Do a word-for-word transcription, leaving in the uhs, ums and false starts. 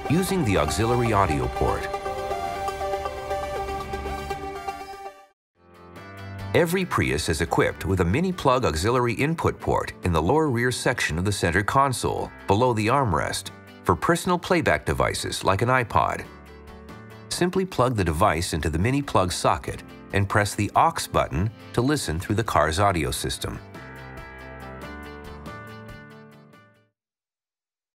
using the auxiliary audio port. Every Prius is equipped with a mini-plug auxiliary input port in the lower rear section of the center console, below the armrest, for personal playback devices like an iPod. Simply plug the device into the mini-plug socket and press the aux button to listen through the car's audio system.